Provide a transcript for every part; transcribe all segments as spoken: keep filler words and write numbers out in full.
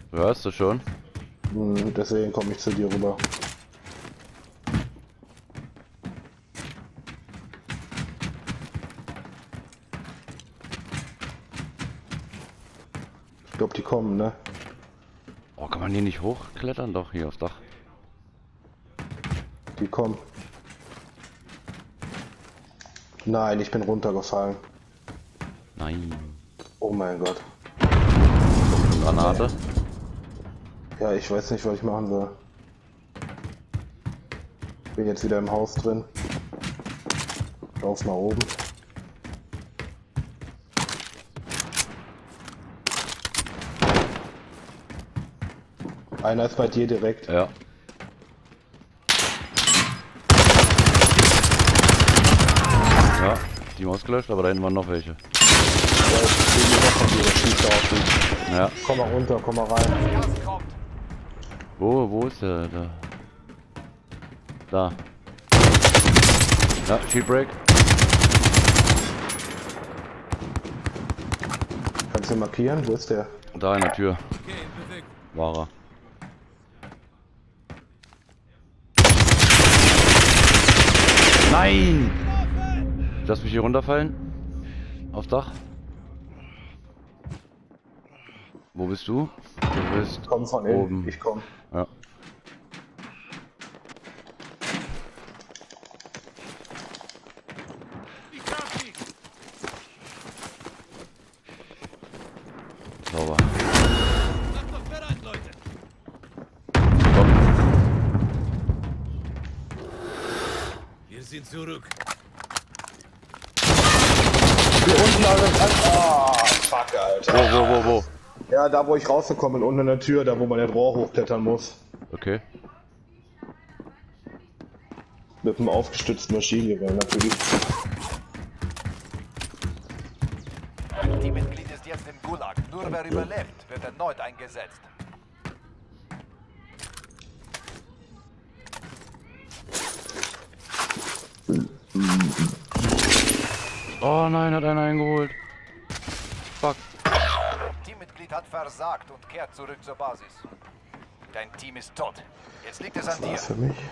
Hörst du schon? Hm, deswegen komme ich zu dir rüber. Ich glaube, die kommen, ne? Oh, kann man hier nicht hochklettern? Doch, hier aufs Dach. Die kommen. Nein, ich bin runtergefallen. Nein. Oh mein Gott. Granate. Ja, ich weiß nicht, was ich machen soll. Bin jetzt wieder im Haus drin. Lauf nach oben. Einer ist bei dir direkt. Ja. Ja, die ausgelöscht, aber da hinten waren noch welche. Ja, ich sehe die noch von dir, der schießt auf dich. Ja. Komm mal runter, komm mal rein. Wo, wo ist der? Da. Da. Ja, Shield Break. Kannst du ihn markieren? Wo ist der? Da in der Tür. War er. Nein! Lass mich hier runterfallen. Aufs Dach. Wo bist du? Du bist Komm von oben. innen. Ich komm. Ja. Sauber. Komm. Wir sind zurück. Hier unten alles an. Ah, fuck, Alter. Wo, wo, wo, wo? Ja, da wo ich rausgekommen bin, unten in der Tür, da wo man das Rohr hochklettern muss. Okay. Mit einem aufgestützten Maschinengewehr natürlich. Ein Teammitglied ist jetzt im Gulag. Nur wer überlebt, wird erneut eingesetzt. Oh nein, hat einer eingeholt. Fuck. Teammitglied hat versagt und kehrt zurück zur Basis. Dein Team ist tot. Jetzt liegt es an Das dir. war's für mich.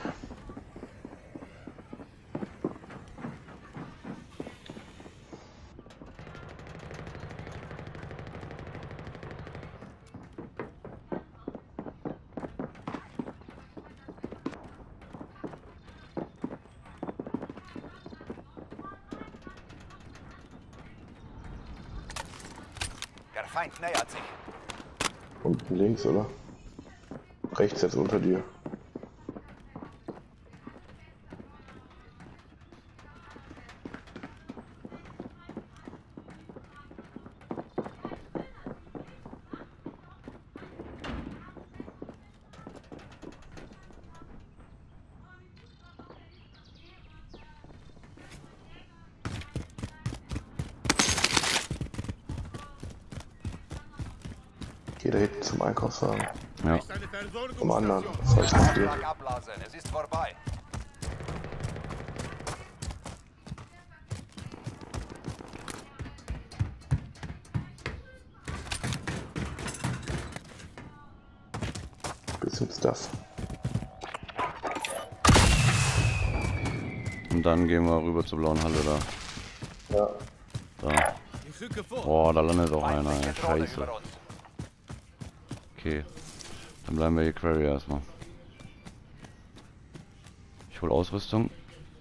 Der Feind nähert sich. Unten links, oder? Rechts jetzt unter dir. Geh da hinten zum Einkaufswagen. Ja. Zum anderen. Das heißt, es geht. Schlag abblasen. Es ist vorbei. Bisschen Stuff. Und dann gehen wir rüber zur blauen Halle da. Ja. Da. Ich rücke vor. Boah, da landet auch einer. ey. Feindliche Drohne Scheiße. über uns. Okay. Dann bleiben wir hier Quarry erstmal. Ich hol Ausrüstung.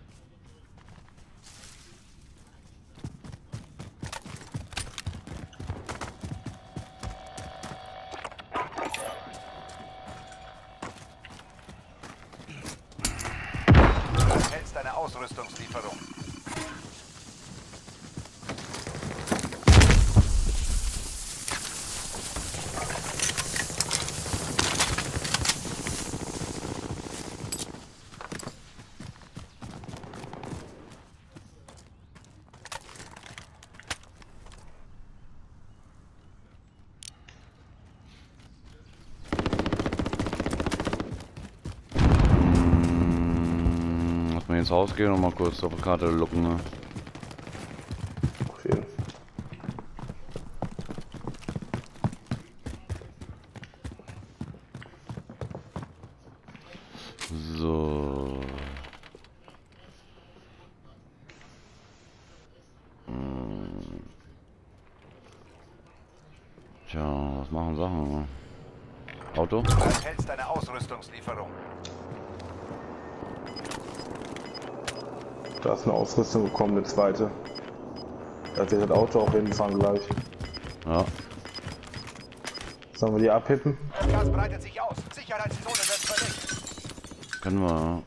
Du hältst eine Ausrüstungslieferung. Lass mal ins Haus gehen und mal kurz auf die Karte lucken. Ne? Auf jeden Fall. So. Hm. Tja, was machen Sachen? Auto? Du erhältst eine Ausrüstungslieferung. Da ist eine Ausrüstung gekommen, eine zweite. Da wird das Auto auch hinfahren gleich. Ja. Sollen wir die abhippen? Das Gas breitet sich aus. Sicherheitszone wird verlegt. Können wir.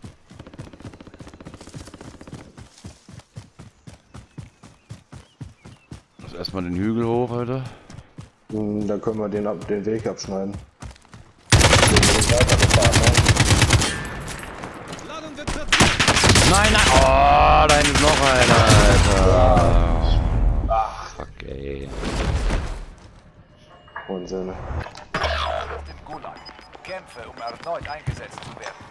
Also erstmal den Hügel hoch, Alter. Hm, da können wir den, ab, den Weg abschneiden. Den wir weitergefahren haben. Ladung wird platziert. Nein, nein! Oh, da hinten ist noch einer, Alter. Ach, fuck, ey. Unsinn. Auf dem Gulag. Kämpfe, um erneut eingesetzt zu werden.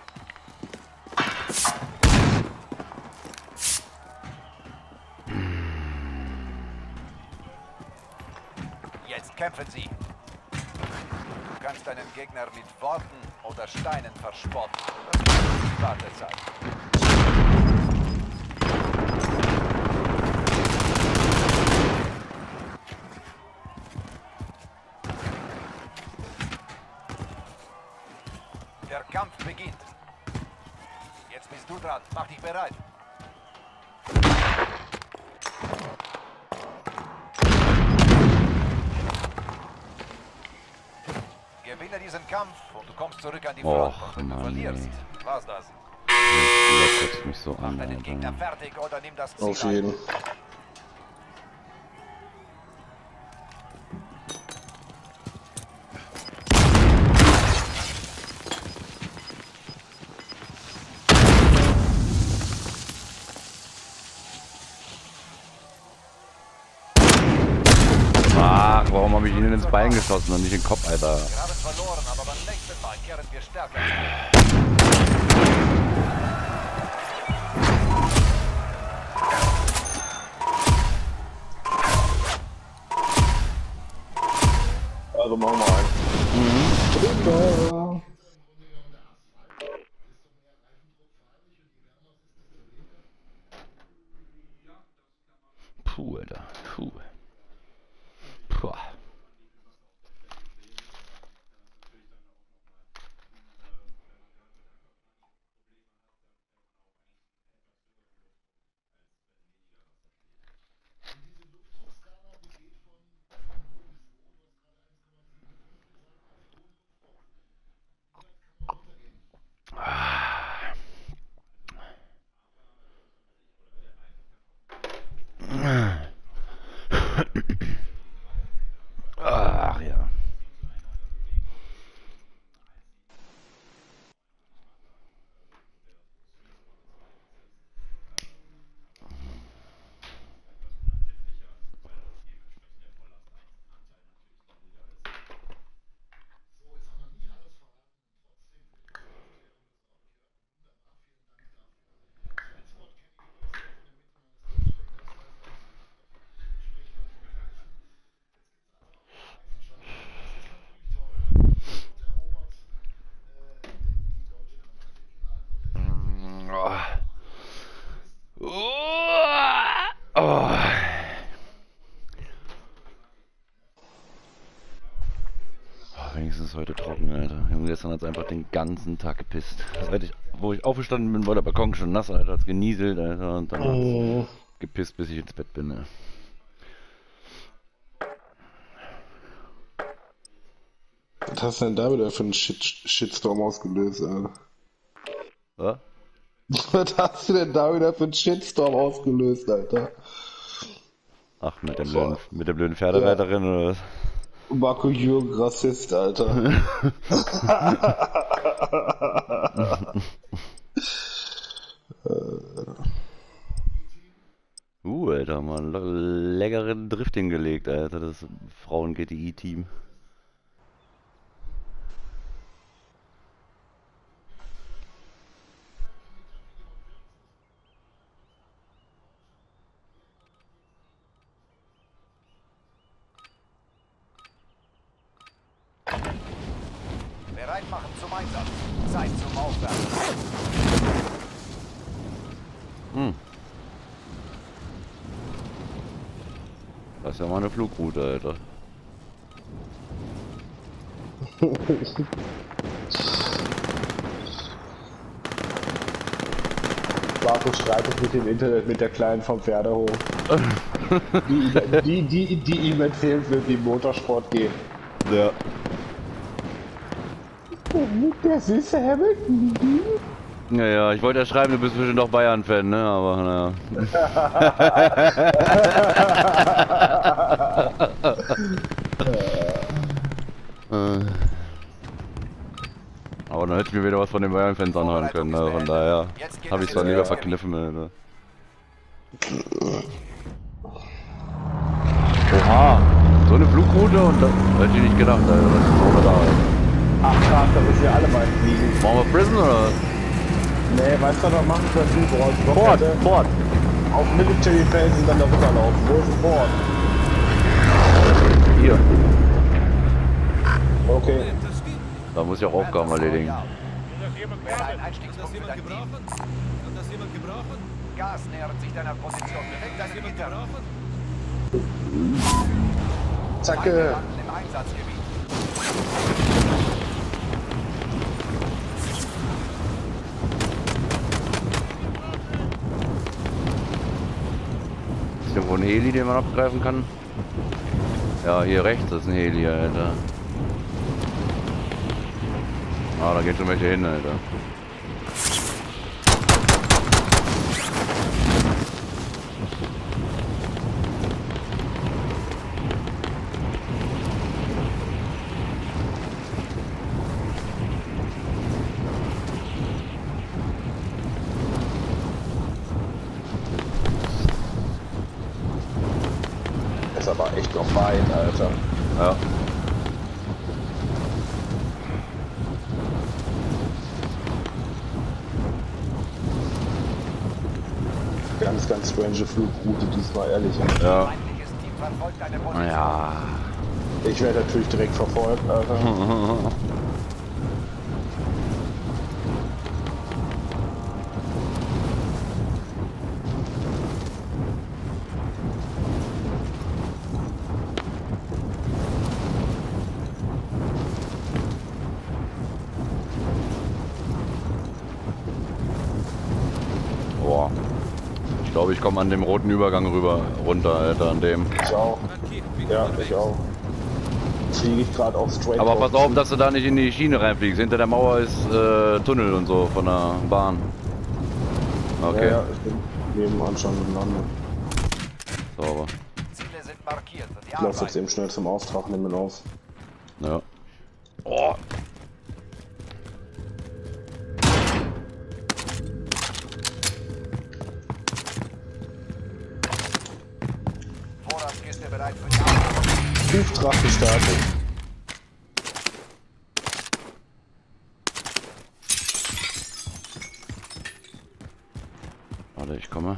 Jetzt kämpfen sie. Du kannst deinen Gegner mit Worten oder Steinen verspotten. Das ist die Wartezeit. Der Kampf beginnt. Jetzt bist du dran. Mach dich bereit. Gewinne diesen Kampf und du kommst zurück an die Front. Och, Und wenn du Mann, verlierst, ey. war's das. Das kotzt mich so Mach an, deinen Gegner Alter. fertig oder nimm das Ziel Auf ein. jeden. Ach, warum habe ich ihn ins Bein geschossen und nicht in den Kopf, Alter? Wir haben verloren, aber beim nächsten Mal kehren wir stärker zurück. Also machen wir einen. Mhm. Puh, Alter. Puh. Puh. Ach ja. Oh. Oh, wenigstens heute trocken, Alter. Junge, gestern hat es einfach den ganzen Tag gepisst. Seit ich, wo ich aufgestanden bin, war der Balkon schon nass, Alter. Hat's genieselt, Alter. Und dann Mhm. hat's gepisst, bis ich ins Bett bin, ne. Was hast du denn da wieder für einen Shit Shitstorm ausgelöst, Alter? Was? Was hast du denn da wieder für einen Shitstorm ausgelöst, Alter? Ach, mit der blöden, mit der blöden Pferdereiterin oder was? Marco Jürgen, Rassist, Alter. Uh, Alter, mal einen leckeren Drift hingelegt, Alter. Das Frauen-G T I-Team. bereit machen zum Einsatz. Zeit zum Aufwärmen. Hm. Das ist ja mal eine Flugroute, Alter. Markus streitet mit dem Internet mit der Kleinen vom Pferdehof. die, die, die, die ihm empfehlen wird, wie Motorsport geht. Ja. Der süße Hamilton. Naja, ich wollte ja schreiben, du bist bestimmt noch Bayern-Fan, ne? Aber naja. Aber dann hätte ich mir wieder was von den Bayern-Fans anhören können, ne? Von daher habe ich es dann lieber verkniffen. Ne? Oha, so eine Flugroute und das hätte ich nicht gedacht, Alter. Das ist so da. Ach krass, da müssen wir alle mal fliegen. Machen wir Prison oder was? Nee, weißt du, was wir machen können? Wir brauchen Fort, Rockette Fort. auf Military Felsen dann darüber laufen. Wo ist ein Fort? Hier. Okay. Da muss ich auch Aufgaben erledigen. Wäre ein Kann das Einstiegspunkt für jemand dein Team. gebrauchen? Kann das jemand gebrauchen? Gas nähert sich deiner Position. Bewegt Kann das deine jemand Gitter. gebrauchen? Zacke. Landen im Einsatzgebiet. Ist irgendwo ein Heli, den man abgreifen kann? Ja, hier rechts ist ein Heli, Alter. Ah, da gehen schon welche hin, Alter. Das ist aber echt noch weit, Alter. Ja. Ganz, ganz strange Flugroute diesmal, ehrlich. Ja. Feindliches Team verfolgt deine Position. Ja. Ich werde natürlich direkt verfolgt, Alter. Boah. Ich glaube, ich komme an dem roten Übergang rüber, runter, Alter, an dem. Ich auch. Markiert. Bin Ja, unterwegs. ich auch. Fliege ich gerade auf Straight. Aber Road. pass auf, dass du da nicht in die Schiene reinfliegst. Hinter der Mauer ist äh, Tunnel und so von der Bahn. Okay, Ja, ja, ich bin nebenan schon gelandet. sauber. Ziele sind markiert. Die Ich laufe jetzt Arbeit. eben schnell zum Auftrag, nimm ihn auf. Ja. Oh. Vorratskiste bereit für die Arbeit. Auftrag gestartet. Warte, ich komme.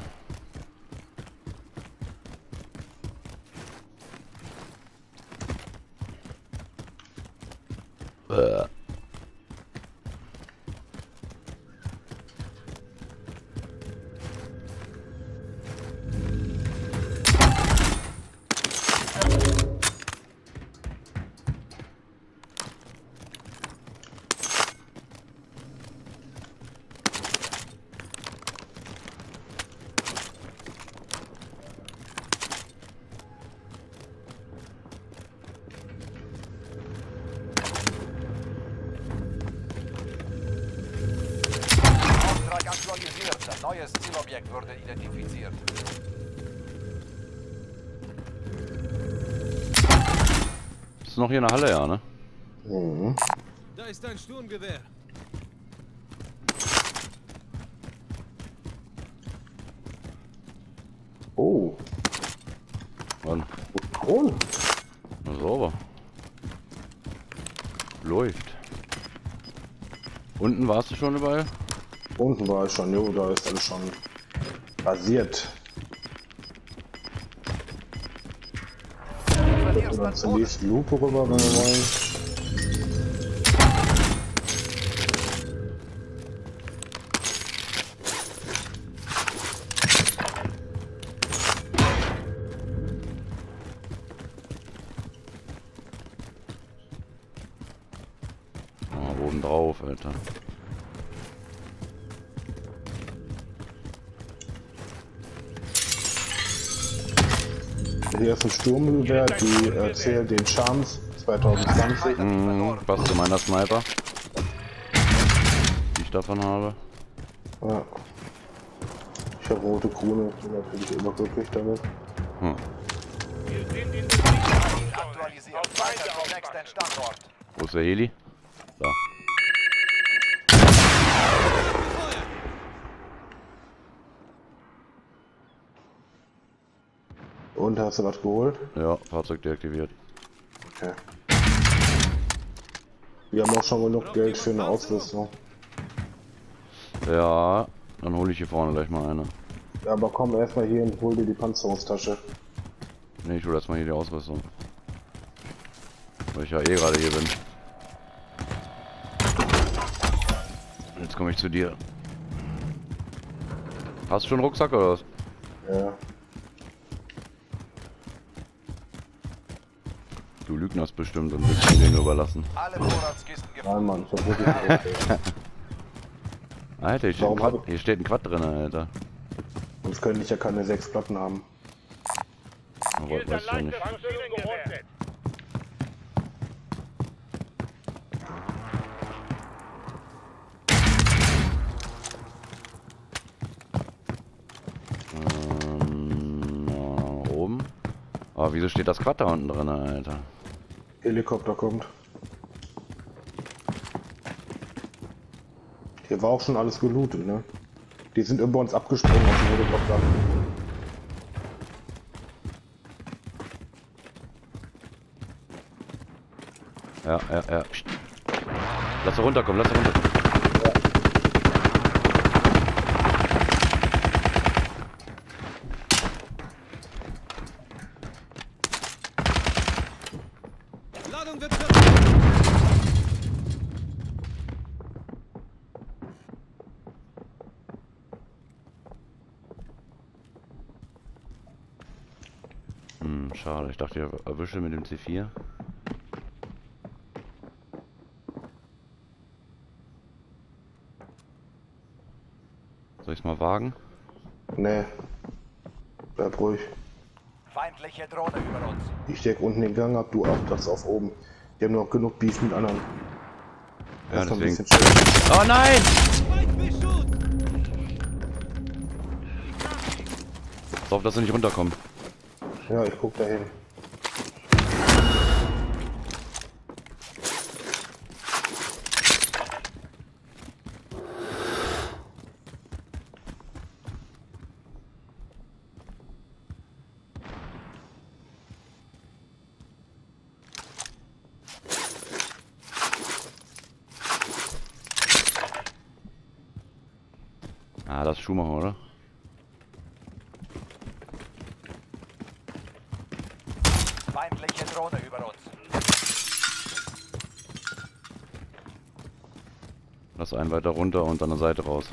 Äh. Auftrag aktualisiert. Ein neues Zielobjekt wurde identifiziert. Ist noch hier in der Halle, ja, ne? Mhm. Da ist ein Sturmgewehr. Oh. Wann? Oh. Na, sauber. Läuft. Unten warst du schon überall? Unten war ich schon, jo, da ist alles schon rasiert. Verlierst Oder an zur Boden. nächsten Lupe rüber, wenn wir wollen. einen drauf, Alter. Hier ist ein Sturmgewehr, die erzählt den Charms zwanzig zwanzig. Mhm, passt zu meiner Sniper. Die ich davon habe. Ja. Ich habe rote Krone, bin natürlich immer glücklich damit. Hm. Aktualisiert. Weiter zum nächsten Standort. Wo ist der Heli? Da. Und hast du was geholt? Ja, Fahrzeug deaktiviert. Okay. Wir haben auch schon genug Geld für eine Ausrüstung. Ja, dann hole ich hier vorne gleich mal eine. Ja, aber komm erstmal hier und hol dir die Panzerungstasche. Ne, ich hole erstmal hier die Ausrüstung. Weil ich ja eh gerade hier bin. Jetzt komme ich zu dir. Hast du schon einen Rucksack oder was? Ja. Du Lügnerst bestimmt und willst mir den überlassen. Alle Vorratskisten Nein, gefunden. Mann, ich hab wirklich Geld. Alter, hier steht, ein Warum Quad, hab ich- hier steht ein Quad drin, Alter. Sonst könnte ich ja keine sechs Platten haben. Aber weißt du nicht. Ähm, na, oben. Aber wieso steht das Quad da unten drin, Alter? Helikopter kommt. Hier war auch schon alles gelootet, ne? Die sind über uns abgesprungen aus dem Helikopter. Ja, ja, ja. Psst. Lass er runterkommen, lass er runterkommen. Ladung wird verwendet. Hm, schade. Ich dachte, ich erwische mit dem C vier. Soll ich's mal wagen? Nee. Bleib ruhig. Feindliche Drohne über uns. Ich steck unten den Gang ab, du ab, das auf oben. Die haben noch genug Beef mit anderen. Ja, Erst mal ein deswegen. bisschen schön. Oh nein! Feindbeschuss! Pass auf, dass sie nicht runterkommen. Ja, ich guck dahin. Ah, das ist Schumacher, oder? Feindliche Drohne über uns. Lass einen weiter runter und an der Seite raus.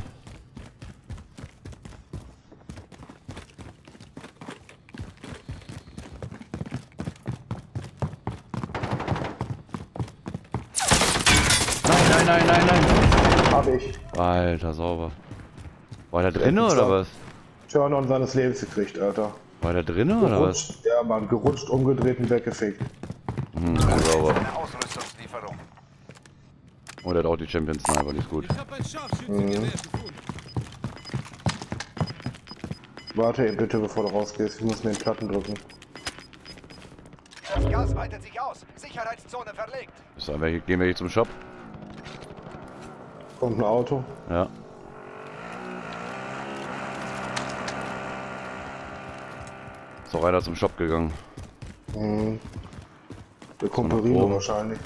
Nein, nein, nein, nein, nein. Hab ich. Alter, sauber. War der drinne oder was? Turn-on seines Lebens gekriegt, Alter. War der drinne oder was? Gerutscht, ja Mann, gerutscht, umgedreht und weggefickt. Hm, ja, sauber. Eine Ausrüstungslieferung. Oh, der hat auch die Champions Sniper, die ist gut. Ich habe ein Scharfschützengewehr gefunden. Warte eben bitte, bevor du rausgehst. Ich muss mir den Platten drücken. Das Gas weitet sich aus. Sicherheitszone verlegt. So, welche, gehen wir hier zum Shop? Kommt ein Auto. Ja. Ist doch einer zum Shop gegangen. Mhm. Der Kumpel nach Rino oben. wahrscheinlich.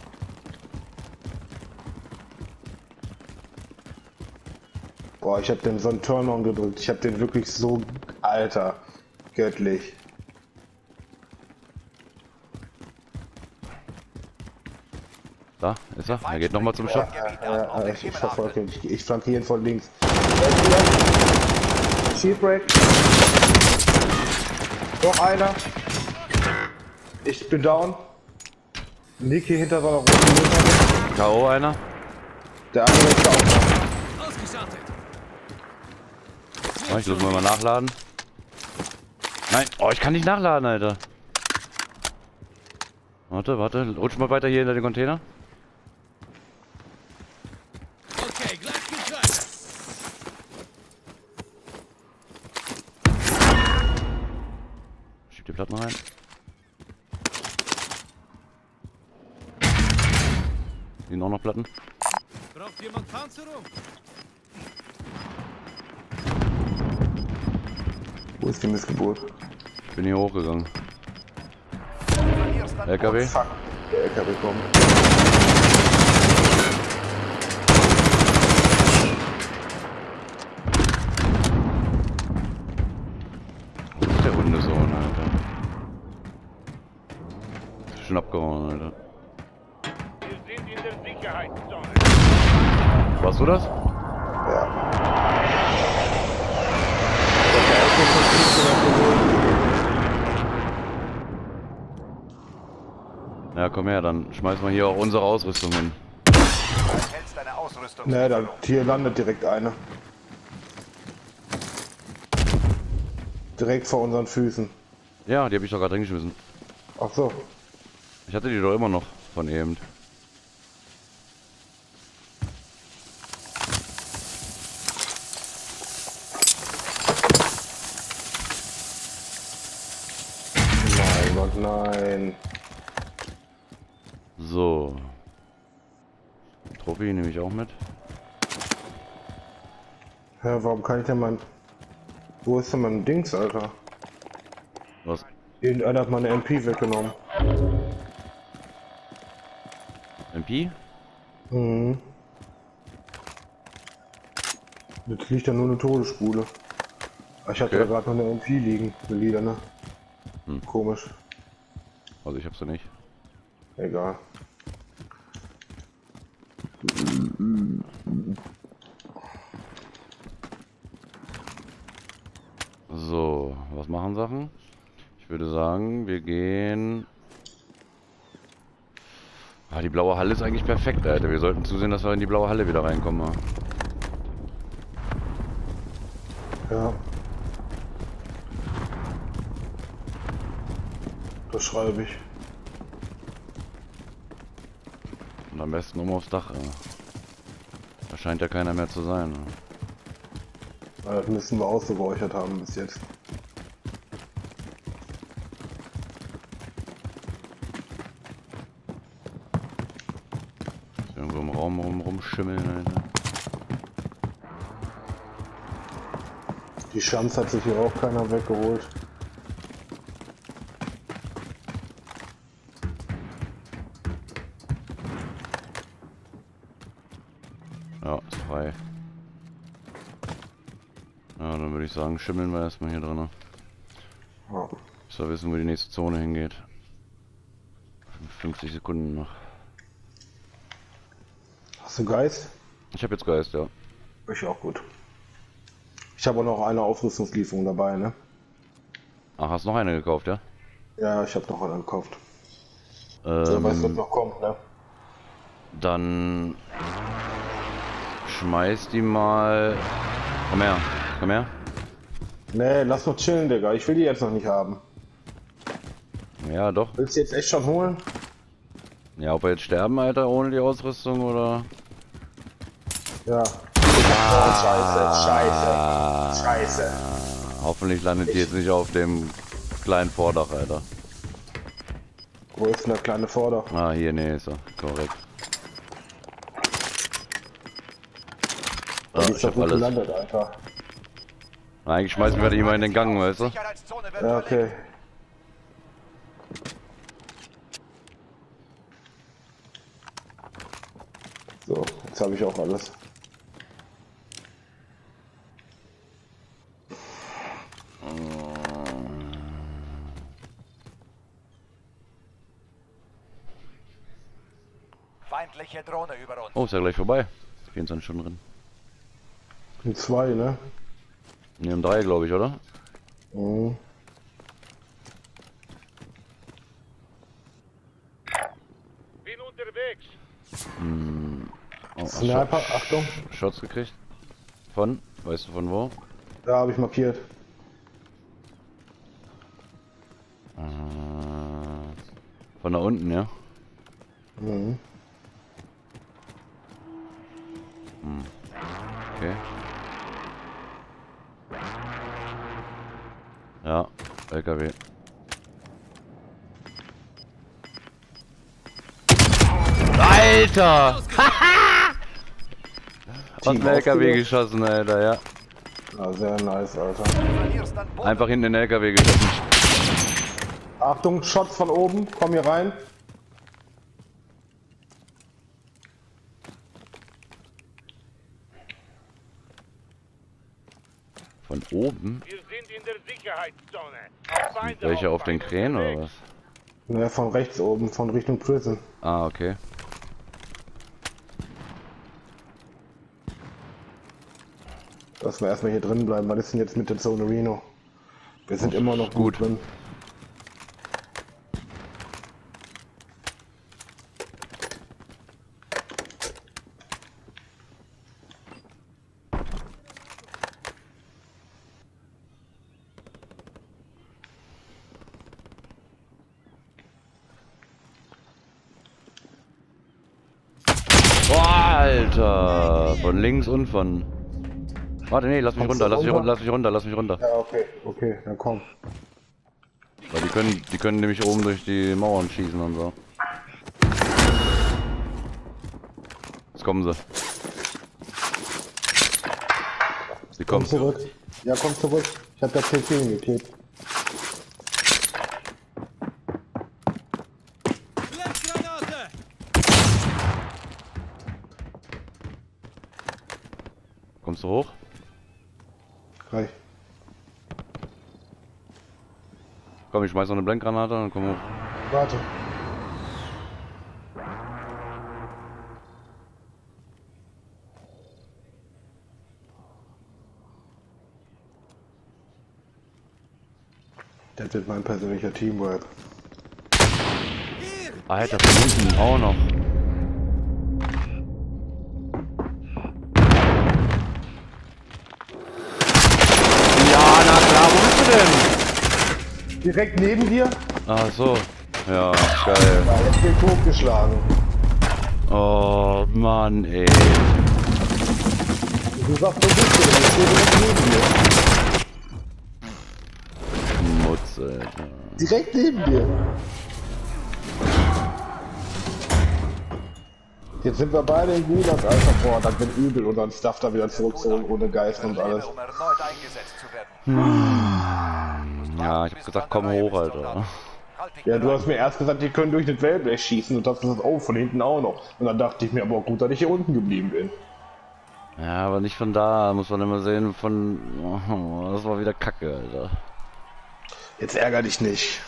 Boah, ich hab den so einen Turn-on gedrückt. Ich hab den wirklich so... Alter. Göttlich. Da, ist er. Er geht nochmal zum Shop. Ja, ja, ich, ich verfolge ihn. Ich, ich flankiere ihn von links. Shield Break. Noch einer. Ich bin down. Niki hinter seiner roten Motor. K O einer. Der andere ist da auch noch. Ausgeschaltet. Oh, ich muss mal nachladen. Nein, oh, ich kann nicht nachladen, Alter. Warte, warte, rutsch mal weiter hier hinter den Container. Okay, gleich geht's weiter. Schieb die Platten rein. Hier sind auch noch Platten. Braucht jemand Panzerung? Wo ist die Missgeburt? Ich bin hier hochgegangen. Verlierst an L K W. Fuck, der L K W kommt. Wo ist der Hundesohn, Alter? Ist schon abgehauen, Alter. Wir sind in der Sicherheitszone. Warst du das? Ja. Ja, komm her, dann schmeißen wir hier auch unsere Ausrüstung hin. Du hältst deine Ausrüstung. Ne, da, hier landet direkt eine. Direkt vor unseren Füßen. Ja, die habe ich doch gerade reingeschmissen. Ach so. Ich hatte die doch immer noch von eben. Mein Gott, nein. So. Trophy nehme ich auch mit. Ja, warum kann ich denn mein... Wo ist denn mein Dings, Alter? Was? Irgendeiner hat meine M P weggenommen. M P? Mhm. Jetzt liegt da nur eine Todesspule. Ich hatte Okay. da gerade noch eine M P liegen, eine Lieder, Hm. Komisch. Also ich hab's ja nicht. Egal. So, was machen Sachen? Ich würde sagen, wir gehen... Ah, die blaue Halle ist eigentlich perfekt, Alter. Wir sollten zusehen, dass wir in die blaue Halle wieder reinkommen. Ja. Das schreibe ich. Und am besten um aufs Dach. Ja. Da scheint ja keiner mehr zu sein. Ja. Das müssen wir ausgeräuchert haben bis jetzt. Ist irgendwo im Raum rum, rumschimmeln, Alter. Die Schanze hat sich hier auch keiner weggeholt. Ja, ist frei. Ja, dann würde ich sagen, schimmeln wir erstmal hier drin. Ja. Bis wir wissen, wo die nächste Zone hingeht. fünfzig Sekunden noch. Hast du Geist? Ich habe jetzt Geist, ja. Ich auch gut. Ich habe auch noch eine Aufrüstungslieferung dabei, ne? Ach, hast noch eine gekauft, ja? Ja, ich habe noch eine gekauft. Ähm, Wer weiß, was noch kommt, ne? Dann schmeiß die mal. Komm her, komm her. Nee, lass noch chillen, Digga. Ich will die jetzt noch nicht haben. Ja, doch. Willst du jetzt echt schon holen? Ja, ob wir jetzt sterben, Alter, ohne die Ausrüstung oder. Ja. Ah, Scheiße, scheiße, scheiße. Hoffentlich landet die jetzt nicht auf dem kleinen Vordach, Alter. Wo ist denn der kleine Vorder? Ah, hier, nee, ist er. Korrekt. Da Ah, ist ich doch hab gut alles. gelandet, Alter. Eigentlich schmeißen wir die mal in den Gang, weißt du? Sicherheitszone wird Ja, verlegt. okay. So, jetzt habe ich auch alles. Feindliche Drohne über uns. Oh, ist ja gleich vorbei. vierundzwanzig Stunden drin. Und zwei, ne? Ne, um drei, glaube ich, oder? Mhm. Bin unterwegs. Hm. Oh, Sniper, Sch- Achtung. Shots gekriegt. Von? Weißt du von wo? Da habe ich markiert. Äh, von da unten, ja? Mhm. Hm. Okay. Ja, L K W. Alter! Aus dem L K W geschossen, Alter, ja. Ja, sehr nice, Alter. Du verlierst an Boden. Einfach hinten in den L K W geschossen. Achtung, Shots von oben, komm hier rein. Von oben? Wir sind in der Sicherheitszone. Auf Feinde Welche auf den aufpassen. Krähen oder was? Ne, von rechts oben, von Richtung Prison. Ah, okay. Lass wir erstmal hier drin bleiben, was ist denn jetzt mit der Zone Reno? Wir sind immer noch gut gut. drin. Boah, Alter! Von links und von... Warte, nee, lass mich Kommst runter, du lass mich runter? runter, lass mich runter, lass mich runter. Ja, okay, okay, dann komm. Weil die können, die können nämlich oben durch die Mauern schießen und so. Jetzt kommen sie. Sie Komm kommen. zurück. Ja, komm zurück. Ich hab da T P hingeklebt. Blendgranate! Kommst du hoch? Reich. Komm, ich schmeiß noch eine Blendgranate und komm hoch. Warte. Das wird mein persönlicher Teamwork. Hier! Alter, von hinten auch noch. Ja, na klar, wo bist du denn? Direkt neben dir? Ach so. Ja, geil. Ja, jetzt wird totgeschlagen. Oh, Mann, ey. Du sagst, wo bist du denn? Ich stehe direkt neben dir. Mutz, Alter. Direkt neben dir. Jetzt sind wir beide in Gulag, Alter. Boah, das wird übel, unseren Stuff da wieder zurückzuholen, ohne Geist und alles. Um erneut eingesetzt zu werden. Ja, ich hab gesagt, komm hoch, Alter. Halt dich Ja, du bereit. hast mir erst gesagt, die können durch das Wellblech schießen und das ist oh, von hinten auch noch. Und dann dachte ich mir, aber gut, dass ich hier unten geblieben bin. Ja, aber nicht von da, muss man immer sehen, von... Oh, das war wieder Kacke, Alter. Jetzt ärger dich nicht.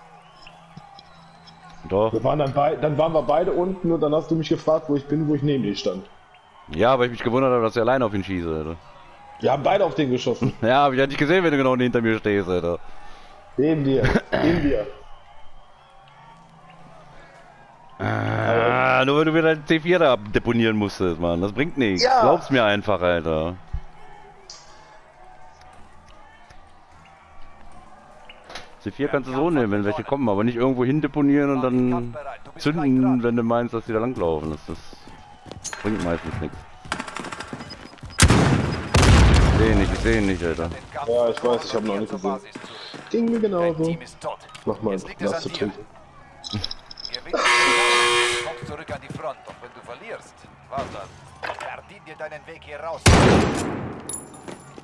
Doch. Wir waren dann, bei, dann waren wir beide unten und dann hast du mich gefragt, wo ich bin, wo ich neben dir stand. Ja, weil ich mich gewundert habe, dass ich alleine auf ihn schieße, Alter. Wir haben beide auf den geschossen. Ja, hab ich ja nicht gesehen, wenn du genau hinter mir stehst, Alter. Neben dir. Neben dir. Ah, nur weil du wieder dein C vier da deponieren musstest, Mann. Das bringt nichts. Ja. Glaub's mir einfach, Alter. C vier kannst du so nehmen, wenn welche kommen, aber nicht irgendwo hin deponieren und dann zünden, wenn du meinst, dass die da langlaufen. Das, das bringt meistens nichts. Ich seh ihn nicht, ich seh ihn nicht, Alter. Ja, ich weiß, ich habe noch nicht gesehen. Ging mir Dein genauso. Team ist tot. Mach mal Jetzt liegt es was an zu dir. trinken. Gewinnst du den Kampf, kommst zurück an die Front. Und wenn du verlierst, was dann? Verdien dir deinen Weg hier raus.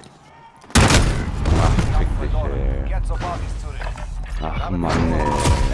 Kampf verloren. ey. Kehr zur Basis zurück. Ach Mann, ey.